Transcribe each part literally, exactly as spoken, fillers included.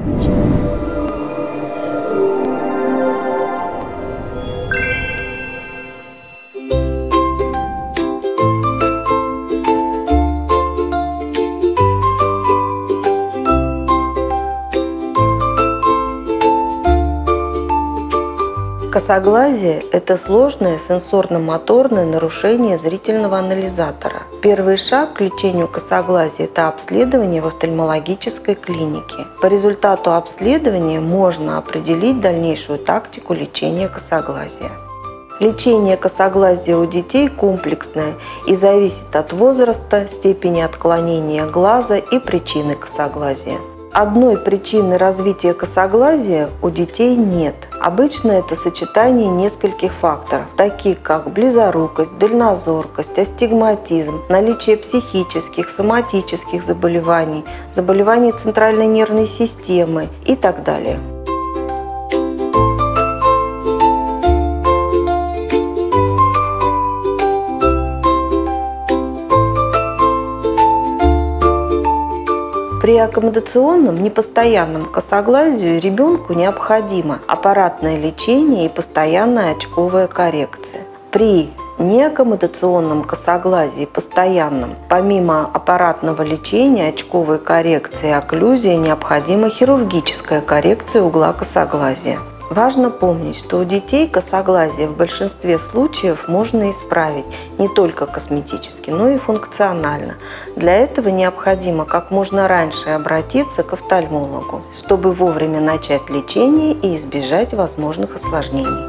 Косоглазие – это сложное сенсорно-моторное нарушение зрительного анализатора. Первый шаг к лечению косоглазия – это обследование в офтальмологической клинике. По результату обследования можно определить дальнейшую тактику лечения косоглазия. Лечение косоглазия у детей комплексное и зависит от возраста, степени отклонения глаза и причины косоглазия. Одной причины развития косоглазия у детей нет. Обычно это сочетание нескольких факторов, таких как близорукость, дальнозоркость, астигматизм, наличие психических, соматических заболеваний, заболеваний центральной нервной системы и так далее. При аккомодационном непостоянном косоглазию ребенку необходимо аппаратное лечение и постоянная очковая коррекция. При неаккомодационном косоглазии постоянном, помимо аппаратного лечения, очковой коррекции и окклюзии, необходима хирургическая коррекция угла косоглазия. Важно помнить, что у детей косоглазие в большинстве случаев можно исправить не только косметически, но и функционально. Для этого необходимо как можно раньше обратиться к офтальмологу, чтобы вовремя начать лечение и избежать возможных осложнений.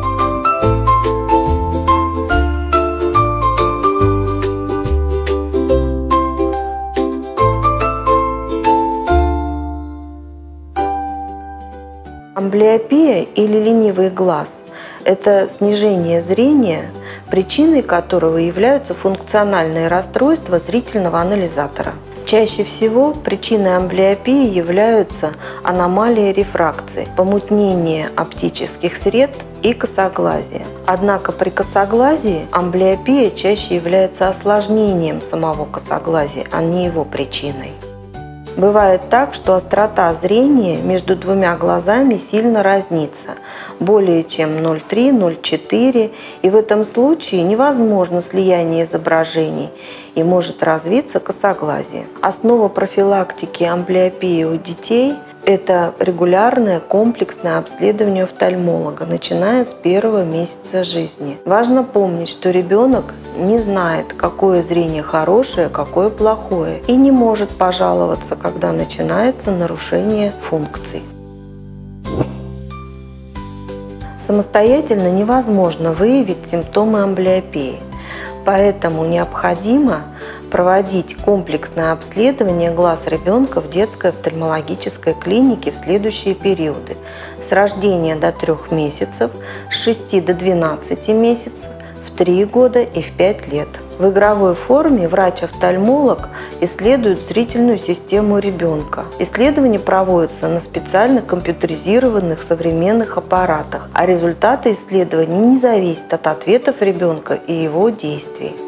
Амблиопия или ленивый глаз – это снижение зрения, причиной которого являются функциональные расстройства зрительного анализатора. Чаще всего причиной амблиопии являются аномалии рефракции, помутнение оптических сред и косоглазие. Однако при косоглазии амблиопия чаще является осложнением самого косоглазия, а не его причиной. Бывает так, что острота зрения между двумя глазами сильно разнится, более чем ноль целых три — ноль целых четыре, и в этом случае невозможно слияние изображений и может развиться косоглазие. Основа профилактики амблиопии у детей – это регулярное комплексное обследование офтальмолога, начиная с первого месяца жизни. Важно помнить, что ребенок не знает, какое зрение хорошее, какое плохое, и не может пожаловаться, когда начинается нарушение функций. Самостоятельно невозможно выявить симптомы амблиопии, поэтому необходимо проводить комплексное обследование глаз ребенка в детской офтальмологической клинике в следующие периоды: с рождения до трёх месяцев, с шести до двенадцати месяцев, в три года и в пять лет. В игровой форме врач-офтальмолог исследует зрительную систему ребенка. Исследования проводятся на специально компьютеризированных современных аппаратах, а результаты исследований не зависят от ответов ребенка и его действий.